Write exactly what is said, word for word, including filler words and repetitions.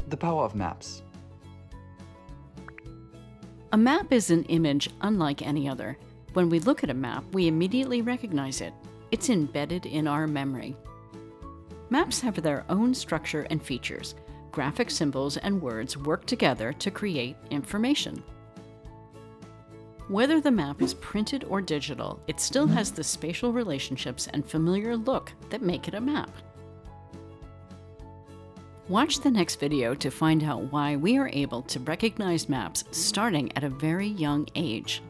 The power of maps. A map is an image unlike any other. When we look at a map, we immediately recognize it. It's embedded in our memory. Maps have their own structure and features. Graphic symbols and words work together to create information. Whether the map is printed or digital, it still has the spatial relationships and familiar look that make it a map. Watch the next video to find out why we are able to recognize maps starting at a very young age.